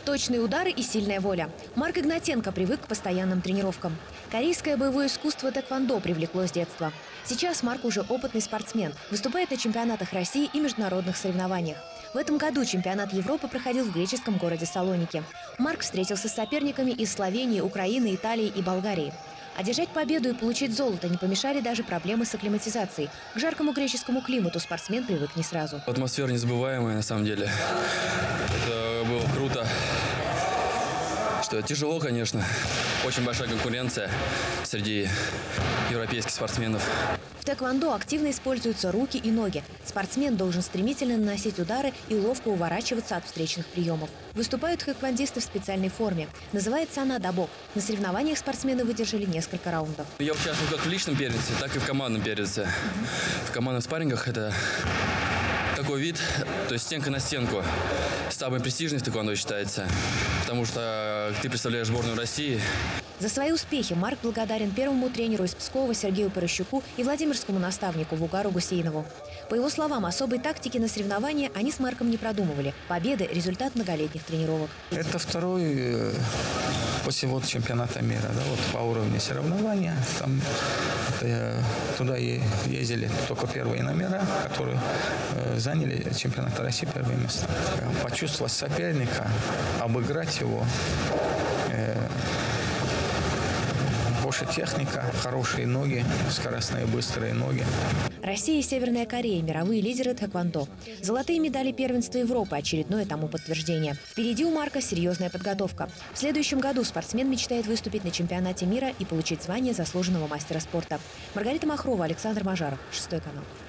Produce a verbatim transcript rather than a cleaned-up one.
Точные удары и сильная воля. Марк Игнатенко привык к постоянным тренировкам. Корейское боевое искусство тэквондо привлекло с детства. Сейчас Марк уже опытный спортсмен, выступает на чемпионатах России и международных соревнованиях. В этом году чемпионат Европы проходил в греческом городе Салоники. Марк встретился с соперниками из Словении, Украины, Италии и Болгарии. Одержать победу и получить золото не помешали даже проблемы с акклиматизацией. К жаркому греческому климату спортсмен привык не сразу. Атмосфера незабываемая, на самом деле. Это было круто. Что тяжело, конечно. Очень большая конкуренция среди европейских спортсменов. В тэквондо активно используются руки и ноги. Спортсмен должен стремительно наносить удары и ловко уворачиваться от встречных приемов. Выступают тэквондисты в специальной форме. Называется она дабок. На соревнованиях спортсмены выдержали несколько раундов. Я участвую как в личном первенстве, так и в командном первенстве. В командных спаррингах это такой вид, то есть стенка на стенку. Самый престижный в тэквондо считается, потому что ты представляешь сборную России. За свои успехи Марк благодарен первому тренеру из Пскова Сергею Порощуку и владимирскому наставнику Вугару Гусейнову. По его словам, особой тактики на соревнования они с Марком не продумывали. Победы – результат многолетних тренировок. Это второй после вот чемпионата мира, да, вот по уровню соревнования. Там, э, туда ездили только первые номера, которые э, заняли чемпионат России первые места. Почувствовать соперника, обыграть его. Э, Больше техника, хорошие ноги, скоростные быстрые ноги. Россия и Северная Корея – мировые лидеры тэквондо. Золотые медали первенства Европы – очередное тому подтверждение. Впереди у Марка серьезная подготовка. В следующем году спортсмен мечтает выступить на чемпионате мира и получить звание заслуженного мастера спорта. Маргарита Махрова, Александр Мажаров, Шестой канал.